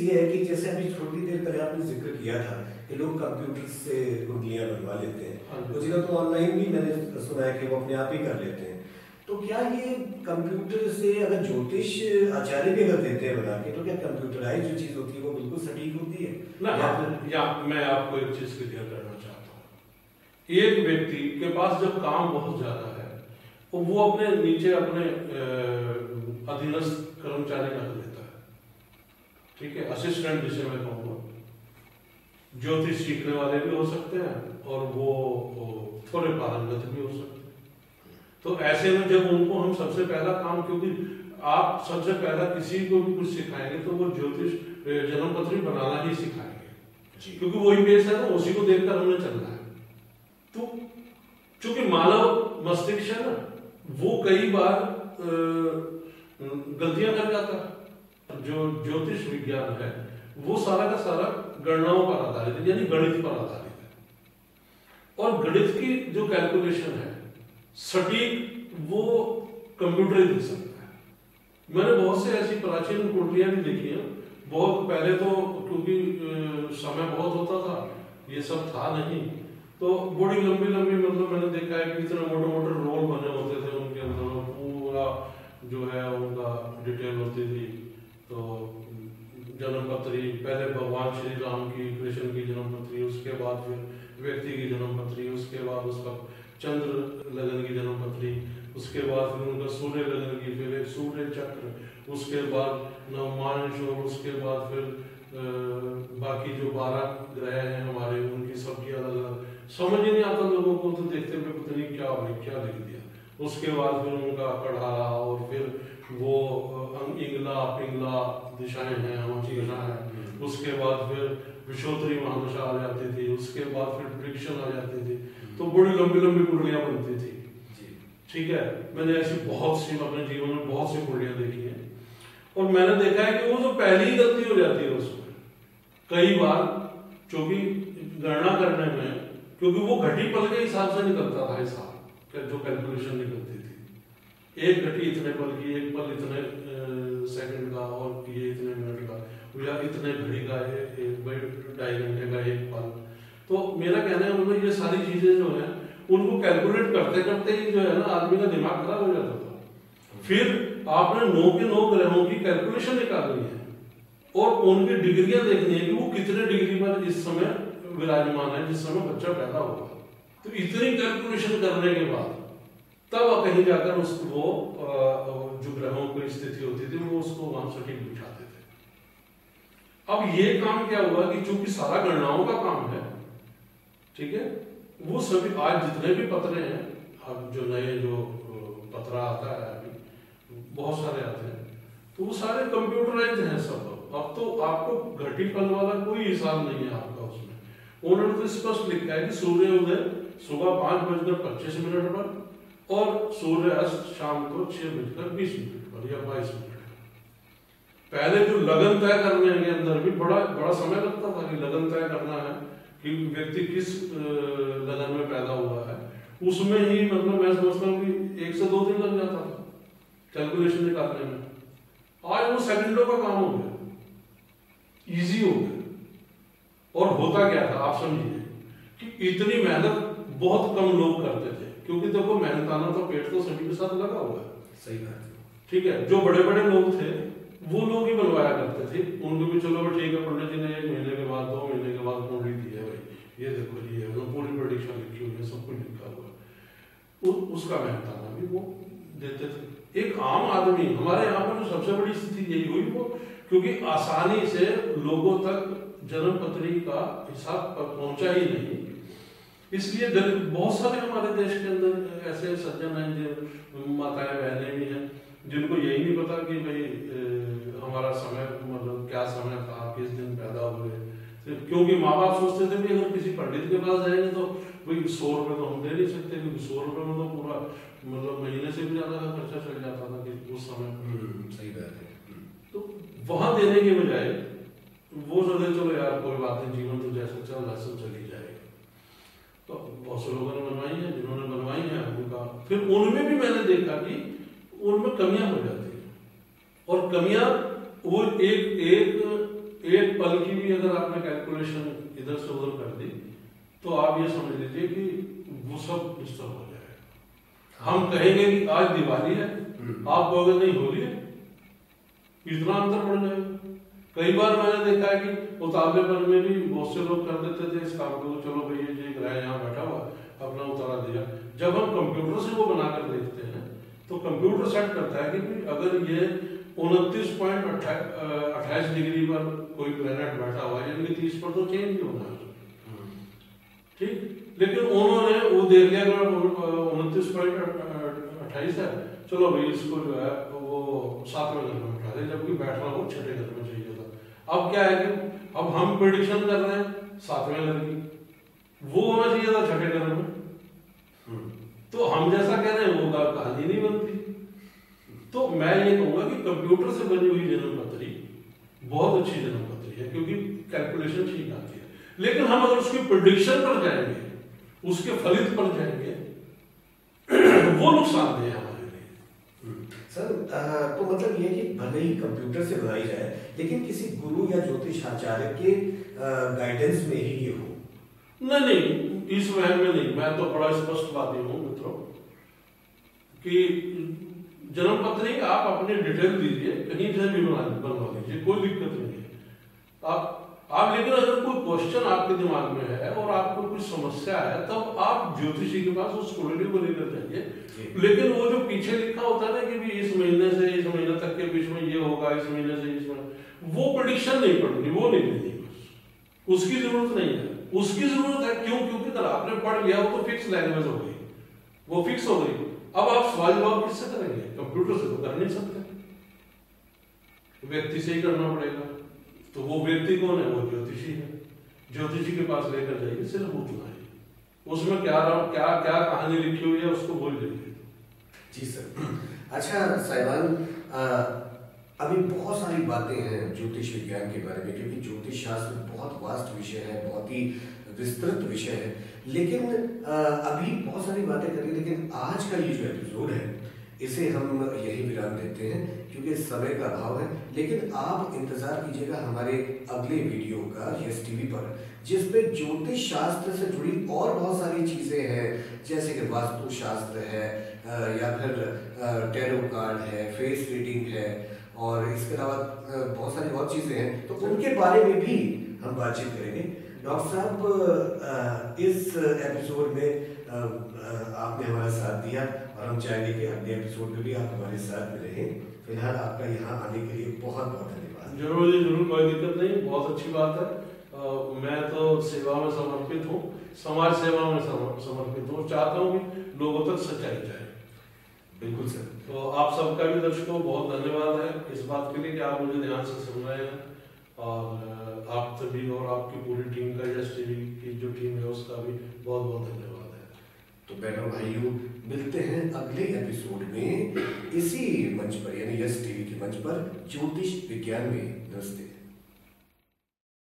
ये है कि जैसे अभी थोड़ी देर पहले आपने जिक्र किया था कि लोग कंप्यूटर से कुंडलियां बनवा लेते हैं, कुछ लोग तो ऑनलाइन भी मैंने सुना है कि वो अपने आप ही कर लेते हैं। तो क्या ये कंप्यूटर से अगर ज्योतिष आचार्य भी अगर देते हैं बना के, तो क्या कंप्यूटराइज जो चीज होती है वो बिल्कुल सटीक होती है ना? या मैं आपको एक चीज क्लियर करना चाहता हूँ। एक व्यक्ति के पास जब काम बहुत ज्यादा है तो वो अपने नीचे अपने अधीनस्थ कर्मचारी रख लेता है, ठीक है, असिस्टेंट जिसे मैं कहूँगा। ज्योतिष सीखने वाले भी हो सकते हैं और वो थोड़े पारंगत भी हो सकते हैं। तो ऐसे में जब उनको हम सबसे पहला काम, क्योंकि आप सबसे पहला किसी को भी कुछ सिखाएंगे तो वो ज्योतिष जन्मपत्री बनाना ही सिखाएंगे, क्योंकि वही बेस है ना, उसी को देखकर हमने चलना है। तो चूंकि मानव मस्तिष्क है ना, वो कई बार गलतियां कर जाता है। जो ज्योतिष विज्ञान है वो सारा का सारा गणनाओं पर आधारित है, यानी गणित पर आधारित है। और गणित की जो कैलकुलेशन है सटीक वो कंप्यूटर ही दे सकता है। मैंने बहुत से ऐसी प्राचीन कुंडलियां भी देखी हैं। बहुत पहले तो क्योंकि समय बहुत होता था, ये सब था नहीं, तो बड़ी लंबी लंबी, मतलब मैंने देखा है कि इतने मोटे मोटे रोल बने होते थे, उनके अंदर पूरा जो है उनका डिटेल होती थी। तो जन्मपत्री, पहले भगवान श्री राम की, कृष्ण की जन्मपत्री, उसके बाद फिर व्यक्ति की जन्मपत्री, उसके बाद उसका चंद्र लगन की जन्मपत्री, उसके बाद फिर उनका सूर्य लगन की, फिर एक सूर्य चक्र, उसके बाद नवमांश, और उसके बाद फिर बाकी जो 12 ग्रह हैं हमारे, उनकी सबकी अलग अलग, समझ ही नहीं आता लोगों को, तो देखते हुए पता नहीं क्या क्या लिख दिया। उसके बाद फिर उनका कढ़ा, और फिर वो इंगला पिंगला दिशाएं हैं, दिशा है। उसके बाद फिर विशोत्तरी महादशा आ जाती थी, उसके बाद फिर प्रिडिक्शन आ जाती थी। तो बड़ी लंबी लंबी कुंडलियां बनती थी, ठीक है। मैंने ऐसी बहुत सी अपने जीवन में बहुत सी कुंडलियां देखी हैं, और मैंने देखा है कि वो जो पहली गलती हो जाती है उसमें कई बार, क्योंकि गणना करने में, क्योंकि वो घटी पल के हिसाब से निकलता था हिसाब, जो कैलकुलेशन निकलती थी, एक घटी इतने पल की, एक पल इतने सेकंड का, और ये इतने मिनट का, या इतने घड़ी का, एक 2.5 घंटे का एक पल। तो मेरा कहना है मतलब ये सारी चीजें जो है उनको कैलकुलेट करते करते ही जो है ना आदमी का दिमाग खराब हो जाता था। फिर आपने 9 के 9 ग्रहों की कैलकुलेशन निकालनी है और उनकी डिग्रियां देखनी है कि वो कितने डिग्री पर इस समय विराजमान है जिस समय बच्चा पैदा होगा। तो इतनी कैलकुलेशन करने के बाद तब कहीं जाकर उसको जो ग्रहों की स्थिति होती थी वो उसको वहां सटीक बिठाते थे। अब ये काम क्या हुआ कि चूंकि सारा गणनाओं का काम है, ठीक है, वो सभी आज जितने भी पत्रे हैं, अब जो नए जो पत्रा आता है अभी बहुत सारे आते हैं, तो वो सारे कंप्यूटराइज्ड हैं सब। अब तो आपको घटी पल वाला कोई हिसाब नहीं है आपका उसमें। उन्होंने तो स्पष्ट लिखा है कि सूर्योदय सुबह 5:25 पर और सूर्यास्त शाम को 6:20 पर या 22 मिनट। पहले जो लगन तय करने के अंदर भी बड़ा बड़ा समय लगता था कि लगन तय करना है कि व्यक्ति किस लगन में पैदा हुआ है, उसमें ही मतलब मैं समझता हूँ कि 1 से 2 दिन लग जाता था कैलकुलेशन निकालने में। आज वो सेकंडों का काम हो गया, इजी हो गया। और होता क्या था आप समझिए कि इतनी मेहनत बहुत कम लोग करते थे, क्योंकि देखो मेहनताना तो पेट तो सभी के साथ लगा हुआ है, सही बात है, ठीक है। जो बड़े बड़े लोग थे वो लोग ही बनवाया करते थे, उनको भी चलो ठीक है, पंडित जी ने 1 महीने के बाद 2 महीने के बाद कुंडली दी है, भाई ये देखो ये है, पूरी प्रेडिक्शन लिखी हुई है, सब कुछ लिखा हुआ है, उसका मेहनताना भी वो देते थे। एक आम आदमी हमारे यहाँ पर जो सबसे बड़ी स्थिति यही हुई वो, क्योंकि आसानी से लोगों तक जन्मपत्री का हिसाब पहुंचा ही नहीं, इसलिए बहुत सारे हमारे देश के अंदर ऐसे सज्जन हैं, जो माताएं बहनें भी हैं, जिनको यही नहीं पता कि भाई हमारा समय मतलब क्या समय था, किस दिन पैदा हुए। क्योंकि माँ बाप सोचते थे कि अगर किसी पंडित के पास जाएंगे तो भाई 100 रुपये तो हम दे नहीं सकते, क्योंकि 100 रुपये में तो पूरा मतलब महीने से भी ज्यादा का खर्चा चल जाता था कि उस समय। सही बात है। तो वहां देने के बजाय वो सोचे चलो यार कोई बात नहीं, जीवन तो जैसा चल रहा है चल ही जाएगा। तो बहुत से लोगों ने बनवाई है, जिन्होंने बनवाई है उनका फिर उनमें भी मैंने देखा कि उनमें कमियां हो जाती है, और कमियां वो एक एक पल की भी अगर आपने कैलकुलेशन इधर से उधर कर दी तो आप ये समझ लीजिए कि वो सब डिस्टर्ब हो जाएगा। हम कहेंगे कि आज दिवाली है, आप कहोगे नहीं होली है, इतना अंतर बढ़ जाएगा। कई बार मैंने देखा है कि उतारलेपन में भी बहुत से लोग कर देते थे इस काम को, चलो भाई ये ग्रह यहाँ बैठा हुआ अपना उतारा दिया। जब हम कंप्यूटर से वो बनाकर देखते हैं तो कंप्यूटर सेट करता है कि अगर ये 29.28 डिग्री पर कोई प्लेनेट बैठा हुआ है, यानी 30 पर तो चेंज ही होना है, ठीक। लेकिन उन्होंने वो देख लिया 29.28 है, चलो भाई इसको जो है वो 7वें घर में बैठा दे, जबकि बैठना वो 6ठे घर में चाहिए था। अब क्या है कि अब हम प्रेडिक्शन कर रहे हैं 7वें घर की, वो होना चाहिए था 6ठे घर में। तो हम जैसा कह रहे हैं वो कहानी नहीं बनती। तो मैं ये कहूंगा कि कंप्यूटर से बनी हुई जन्म पत्री बहुत अच्छी जन्म पत्री है, क्योंकि कैलकुलेशन ठीक आती है। लेकिन हम अगर उसकी प्रेडिक्शन पर जाएंगे, उसके फलित पर जाएंगे, वो नुकसानदेह है हमारे लिए। सर तो मतलब ये कि भले ही कंप्यूटर से बनाई जाए, लेकिन किसी गुरु या ज्योतिष आचार्य के गाइडेंस में ही ये हो। नहीं, इस वहम में नहीं। मैं तो बड़ा स्पष्टवादी हूँ मित्रों कि जन्म पत्री आप अपनी डिटेल दीजिए, कहीं से भी बनवा लीजिए, कोई दिक्कत नहीं है। आप लेकिन अगर कोई क्वेश्चन आपके दिमाग में है और आपको कोई समस्या है, तब आप ज्योतिषी के पास उस क्वालिटी को लेकर जाइए। लेकिन वो जो पीछे लिखा होता है ना कि भी इस महीने से इस महीने तक के बीच में ये होगा, इस महीने से इस महीने, वो प्रेडिक्शन नहीं पड़नी, वो नहीं लेनी, बस उसकी जरूरत नहीं है। उसकी जरूरत है क्यों? क्योंकि अगर आपने पढ़ लिया वो तो फिक्स लैंग्वेज हो गई, वो फिक्स हो गई। अब आप सवाल जवाब किससे करेंगे? कंप्यूटर से तो कर नहीं सकते, व्यक्ति से ही करना पड़ेगा। तो वो व्यक्ति कौन है? वो ज्योतिषी है। ज्योतिषी के पास लेकर जाइए, सिर्फ उतना ही, उसमें क्या क्या कहानी लिखी हुई है उसको बोल दीजिए। जी सर। अच्छा साहिबान, अभी बहुत सारी बातें हैं ज्योतिष विज्ञान के बारे में, क्योंकि ज्योतिष शास्त्र बहुत वास्ट विषय है, बहुत ही विस्तृत विषय है। लेकिन अभी बहुत सारी बातें करें, लेकिन आज का ये जो एपिसोड है इसे हम यही विराम देते हैं, क्योंकि समय का अभाव है। लेकिन आप इंतजार कीजिएगा हमारे अगले वीडियो का यस टीवी पर, जिसमें ज्योतिष शास्त्र से जुड़ी और बहुत सारी चीजें हैं, जैसे कि वास्तु शास्त्र है, या फिर टैरो कार्ड है, फेस रीडिंग है, और इसके अलावा बहुत सारी और चीजें हैं, तो उनके बारे में भी हम बातचीत करेंगे। डॉक्टर साहब, इस एपिसोड में आपने हमारा साथ दिया और हम चाहेंगे कि अगले एपिसोड में भी आप हमारे साथ में रहें। फिलहाल आपका यहाँ आने के लिए बहुत बहुत धन्यवाद। जरूर जी, जरूर, कोई दिक्कत नहीं, बहुत अच्छी बात है। मैं तो सेवा में समर्पित हूँ, समाज सेवा में समर्पित हूँ, चाहता हूँ कि लोगों तक सच्चाई जाए। बिल्कुल सर। तो आप सबका भी दर्शकों बहुत धन्यवाद है इस बात के लिए कि आप मुझे ध्यान से सुन रहे हैं, और आप सभी और आपकी पूरी टीम का, यस टीवी की जो टीम है उसका भी बहुत बहुत धन्यवाद है। तो बहनों भाइयों, मिलते हैं अगले एपिसोड में इसी मंच पर, यानी यस टीवी के मंच पर, ज्योतिष विज्ञान में। नमस्ते।